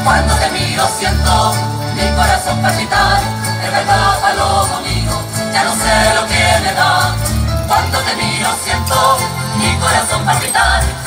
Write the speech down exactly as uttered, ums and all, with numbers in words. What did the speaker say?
Cuando te miro siento mi corazón palpitar. Es verdad, paloma mío, ya no sé lo que me da. Cuando te miro siento mi corazón palpitar.